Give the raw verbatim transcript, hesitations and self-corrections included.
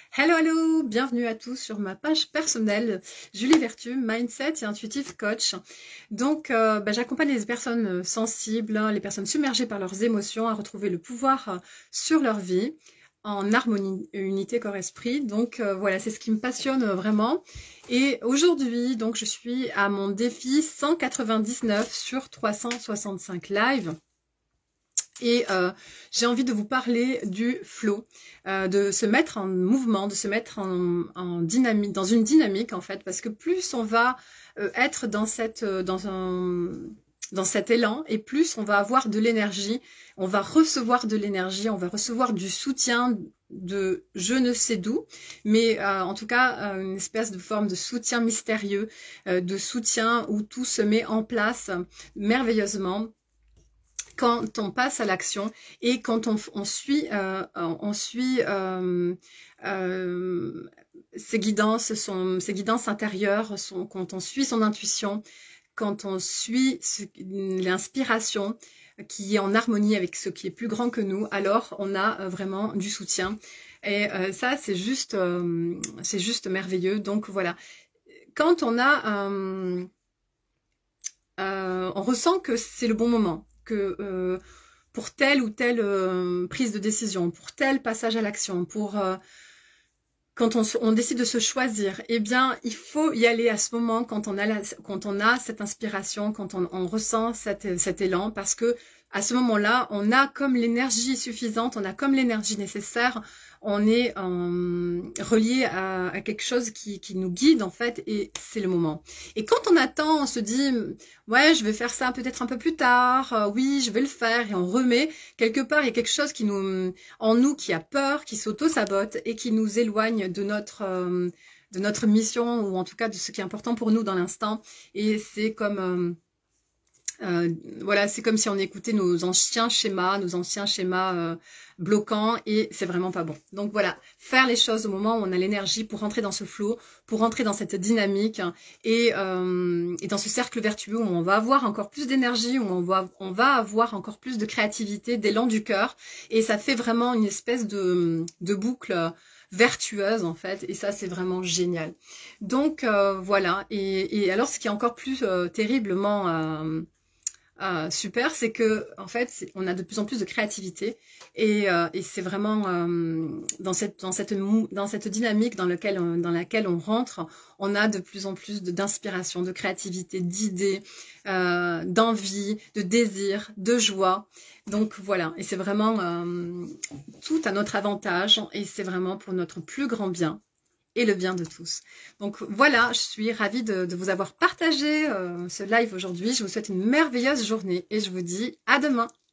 Hello, hello, bienvenue à tous sur ma page personnelle Julie Vertu, Mindset et Intuitive Coach. Donc, euh, bah, j'accompagne les personnes sensibles, hein, les personnes submergées par leurs émotions à retrouver le pouvoir euh, sur leur vie en harmonie, unité corps-esprit. Donc, euh, voilà, c'est ce qui me passionne euh, vraiment. Et aujourd'hui, donc, je suis à mon défi cent quatre-vingt-dix-neuf sur trois cent soixante-cinq live. Et euh, j'ai envie de vous parler du flow, euh, de se mettre en mouvement, de se mettre en, en dynamique, dans une dynamique en fait, parce que plus on va euh, être dans cette, euh, dans un, dans cet élan, et plus on va avoir de l'énergie, on va recevoir de l'énergie, on va recevoir du soutien de je ne sais d'où, mais euh, en tout cas euh, une espèce de forme de soutien mystérieux, euh, de soutien où tout se met en place merveilleusement. Quand on passe à l'action et quand on, on suit, euh, on suit euh, euh, ses guidances, son, ses guidances intérieures, son, quand on suit son intuition, quand on suit l'inspiration qui est en harmonie avec ce qui est plus grand que nous, alors on a vraiment du soutien. Et euh, ça, c'est juste, euh, c'est juste merveilleux. Donc voilà, quand on a, euh, euh, on ressent que c'est le bon moment. Que euh, pour telle ou telle euh, prise de décision, pour tel passage à l'action, pour euh, quand on, on décide de se choisir, eh bien, il faut y aller à ce moment quand on a, la, quand on a cette inspiration, quand on, on ressent cette, cet élan, parce que à ce moment-là, on a comme l'énergie suffisante, on a comme l'énergie nécessaire, on est euh, relié à, à quelque chose qui, qui nous guide en fait, et c'est le moment. Et quand on attend, on se dit, ouais, je vais faire ça peut-être un peu plus tard, euh, oui, je vais le faire, et on remet, quelque part, il y a quelque chose qui nous, en nous qui a peur, qui s'auto-sabote, et qui nous éloigne de notre... Euh, de notre mission, ou en tout cas de ce qui est important pour nous dans l'instant, et c'est comme... Euh, Euh, voilà, c'est comme si on écoutait nos anciens schémas, nos anciens schémas euh, bloquants, et c'est vraiment pas bon. Donc voilà, faire les choses au moment où on a l'énergie pour rentrer dans ce flow, pour rentrer dans cette dynamique, et, euh, et dans ce cercle vertueux où on va avoir encore plus d'énergie, où on va, on va avoir encore plus de créativité, d'élan du cœur, et ça fait vraiment une espèce de, de boucle vertueuse en fait, et ça c'est vraiment génial. Donc euh, voilà, et, et alors ce qui est encore plus euh, terriblement... Euh, Euh, super, c'est que en fait, on a de plus en plus de créativité, et, euh, et c'est vraiment euh, dans cette dans cette dans cette dynamique dans laquelle on, dans laquelle on rentre, on a de plus en plus d'inspiration, de, de créativité, d'idées, euh, d'envie, de désir, de joie. Donc voilà, et c'est vraiment euh, tout à notre avantage, et c'est vraiment pour notre plus grand bien et le bien de tous. Donc voilà, je suis ravie de, de vous avoir partagé euh, ce live aujourd'hui. Je vous souhaite une merveilleuse journée et je vous dis à demain.